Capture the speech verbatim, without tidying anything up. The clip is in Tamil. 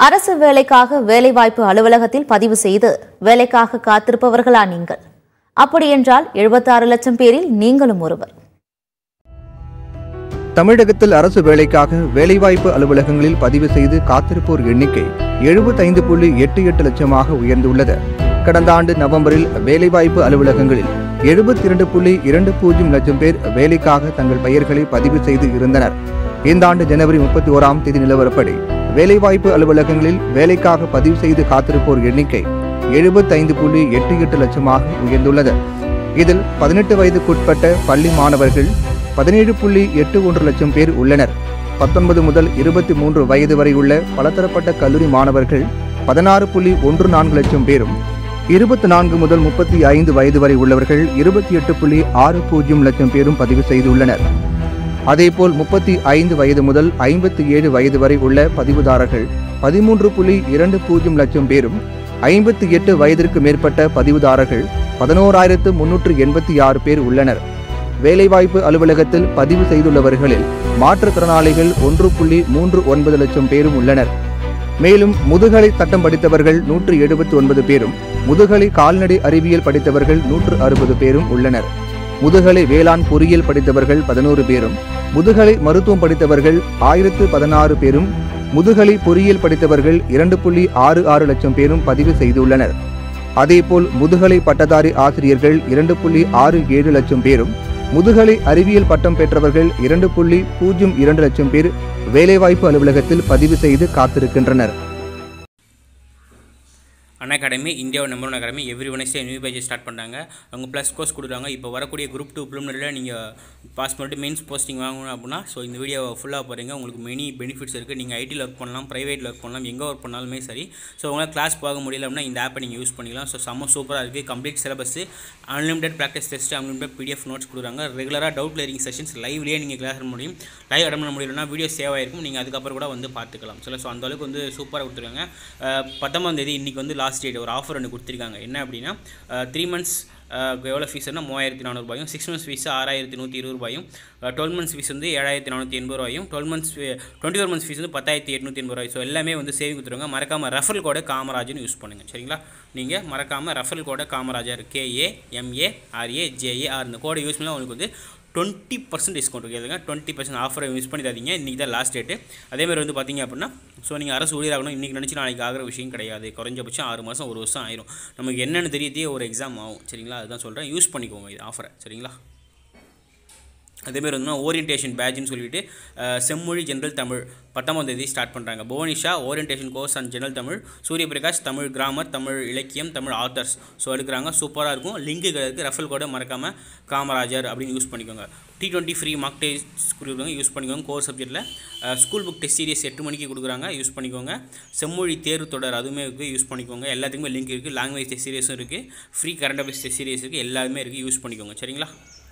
அரசு வேலைக்காக வேலைவாய்ப்பு அலுவலகத்தில் பதிவு செய்து வேலைக்காக காத்திருப்பவர்களா நீங்கள்? அப்படியென்றால் எழுபத்தாறு லட்சம் பேரில் நீங்களும் ஒருவர். தமிழகத்தில் அரசு வேலைக்காக வேலைவாய்ப்பு அலுவலகங்களில் பதிவு செய்து காத்திருப்போர் எண்ணிக்கை எழுபத்தைந்து புள்ளி எட்டு எட்டு லட்சமாக உயர்ந்துள்ளது. கடந்த ஆண்டு நவம்பரில் வேலைவாய்ப்பு அலுவலகங்களில் எழுபத்தி இரண்டு புள்ளி இரண்டு பூஜ்ஜியம் லட்சம் பேர் வேலைக்காக தங்கள் பெயர்களை பதிவு செய்து இருந்தனர். இந்த ஆண்டு ஜனவரி முப்பத்தி ஓராம் தேதி நிலவரப்படி வேலைவாய்ப்பு அலுவலகங்களில் வேலைக்காக பதிவு செய்து காத்திருப்போர் எண்ணிக்கை எழுபத்தைந்து புள்ளி எட்டு எட்டு லட்சமாக உயர்ந்துள்ளது. இதில் பதினெட்டு வயதுக்குட்பட்ட பள்ளி மாணவர்கள் பதினேழு புள்ளி எட்டு ஒன்று லட்சம் பேர் உள்ளனர். பத்தொன்பது முதல் இருபத்தி மூன்று வயது வரை உள்ள பலதரப்பட்ட கல்லூரி மாணவர்கள் பதினாறு புள்ளி ஒன்று நான்கு லட்சம் பேரும், இருபத்தி நான்கு முதல் முப்பத்தி ஐந்து வயது வரை உள்ளவர்கள் இருபத்தி எட்டு புள்ளி ஆறு பூஜ்ஜியம் லட்சம் பேரும் பதிவு செய்துள்ளனர். அதேபோல் முப்பத்தி ஐந்து வயது முதல் ஐம்பத்தி ஏழு வயது வரை உள்ள பதிவுதாரர்கள் பதிமூன்று புள்ளி இரண்டு பூஜ்ஜியம் லட்சம் பேரும், ஐம்பத்தி எட்டு வயதிற்கு மேற்பட்ட பதிவுதாரர்கள் பதினோராயிரத்து முன்னூற்று எண்பத்தி ஆறு பேர் உள்ளனர். வேலைவாய்ப்பு அலுவலகத்தில் பதிவு செய்துள்ளவர்களில் மாற்றுத்திறனாளிகள் ஒன்று புள்ளி மூன்று ஒன்பது லட்சம் பேரும் உள்ளனர். மேலும் முதுகலை சட்டம் படித்தவர்கள் நூற்று எழுபத்தி ஒன்பது பேரும், முதுகலை கால்நடை அறிவியல் படித்தவர்கள் நூற்று அறுபது பேரும் உள்ளனர். முதுகலை வேளாண் பொறியியல் படித்தவர்கள் பதினோரு பேரும், முதுகலை மருத்துவம் படித்தவர்கள் ஆயிரத்து பதினாறு பேரும், முதுகலை பொறியியல் படித்தவர்கள் இரண்டு புள்ளி ஆறு ஆறு லட்சம் பேரும் பதிவு செய்துள்ளனர். அதேபோல் முதுகலை பட்டதாரி ஆசிரியர்கள் இரண்டு புள்ளி ஆறு ஏழு லட்சம் பேரும், முதுகலை அறிவியல் பட்டம் பெற்றவர்கள் இரண்டு புள்ளி பூஜ்ஜியம் இரண்டு லட்சம் பேர் வேலைவாய்ப்பு அலுவலகத்தில் பதிவு செய்து காத்திருக்கின்றனர். அன் அகாடமி இந்தியாவோட number one academy every Wednesday new page start பண்ணுறாங்க. அவங்க ப்ளஸ் கோர்ஸ் கொடுக்குறாங்க. இப்போ வரக்கூடிய குரூப் டூ ப்ரிலிமினரியில் நீங்கள் பாஸ் பண்ணிட்டு மெயின்ஸ் போஸ்டிங் வாங்கணும் அப்படின்னா ஸோ இந்த வீடியோ ஃபுல்லாக போகிறீங்க. உங்களுக்கு மெனி பெனிஃபிட்ஸ் இருக்குது. நீங்கள் ஐடியில் ஒர்க் பண்ணலாம், ப்ரைவேட்டில் ஒர்க் பண்ணலாம், எங்கே ஒர்க் பண்ணாலுமே சரி. ஸோ உங்களால் கிளாஸ் போக முடியல அப்படின்னா இந்த ஆப்பை நீங்கள் யூஸ் பண்ணிக்கலாம். ஸோ செம்ம சூப்பராக இருக்குது. Complete syllabus, unlimited practice test, unlimited PDF notes கொடுக்குறாங்க. ரெகுலராக டவுட் கிளியரிங் செஷன்ஸ் லைவ்லேயே நீங்கள் கிளாஸ் பண்ண முடியும். லைவ் அட்டன் பண்ண முடியலன்னா வீடியோ சேவ் ஆகிருக்கும். நீங்கள் அதுக்கப்புறம் கூட வந்து பார்த்துக்கலாம். சில ஸோ அந்தளவுக்கு வந்து சூப்பராக கொடுத்துருக்காங்க. பத்தொம்பதாம் தேதி இன்றைக்கி வந்து லாஸ்ட் டேட் ஒரு ஆஃபர் ஒன்று கொடுத்துருக்காங்க. என்ன அப்படின்னா த்ரீ மந்த்ஸ் எவ்வளோ ஃபீஸ்னா மூவாயிரத்தி நானூறுபாயும், சிக்ஸ் மந்த்ஸ் ஃபீஸ் ஆறாயிரத்தி நூற்றி இருபது ரூபாயும், டுவெல் மந்த்ஸ் ஃபீஸ் வந்து ஏழாயிரத்தி நானூற்றி எண்பது ரூபாயும், twelve months twenty four months fees வந்து பத்தாயிரத்தி எட்நூற்றி எண்பது ரூபாய். ஸோ எல்லாமே வந்து சேவிங் கொடுத்துருவாங்க. மறக்காமல் ரெஃபரல் கோடை காமராஜர்னு யூஸ் பண்ணுங்கள். சரிங்களா? நீங்கள் மறக்காமல் ரெஃபரல் கோடை காமராஜர் கேஏஎம்ஏஆர்ஏஜேஏஆர் இந்த கோடை யூஸ் பண்ணால் உங்களுக்கு வந்து டுவெண்ட்டி பர்சன்ட் டிஸ்கவுண்ட் கேளுங்க. டுவெண்ட்டி பர்சன்ட் ஆஃபரை யூஸ் பண்ணிடாதீங்க. இன்றைக்கி தான் லாஸ்ட் டேட்டு. அதேமாதிரி வந்து பார்த்திங்க அப்படின்னா ஸோ நீங்கள் அரசு ஊழியராகணும் இன்றைக்கி நினச்சி நாளைக்கு ஆகிற விஷயம் கிடையாது. குறைஞ்சபட்சம் ஆறு மாதம் ஒரு வருஷம் ஆயிரும். நமக்கு என்னென்னு தெரியதே ஒரு எக்ஸாம் ஆகும். சரிங்களா? அதுதான் சொல்கிறேன். யூஸ் பண்ணிக்கோங்க இது ஆஃபரை. சரிங்களா? அதேமாதிரி வந்து ஓரியன்டேஷன் பேட்ச்னு சொல்லிட்டு செம்மொழி ஜென்ரல் தமிழ் பத்தாம் தேதி ஸ்டார்ட் பண்ணுறாங்க. Bhuvanisha orientation course and general Tamil, Surya Prakash Tamil grammar, Tamil இலக்கியம், தமிழ் ஆத்தர்ஸ் ஸோ எடுக்கிறாங்க. சூப்பராக இருக்கும். லிங்க்கு இருக்குது. ரெஃபரல் கோடை மறக்காமல் காமராஜர் அப்படின்னு யூஸ் பண்ணிக்கோங்க. T twenty free mark test கொடுக்குறாங்க. யூஸ் பண்ணிக்கோங்க. கோர்ஸ் சப்ஜெக்ட்டில் ஸ்கூல் புக் டெஸ்ட் சீரியஸ் எட்டு மணிக்கு கொடுக்குறாங்க. யூஸ் பண்ணிக்கோங்க. செம்மொழி தேர்வு தொடர் அதுவுமே இருக்குது. யூஸ் பண்ணிக்கோங்க. எல்லாத்துக்குமே லிங்க் இருக்குது. லாங்குவேஜ் டெஸ்ட் சீரியஸும் இருக்குது. Free current affairs test series இருக்குது. எல்லாருமே இருக்குது. யூஸ் பண்ணிக்கோங்க. சரிங்களா?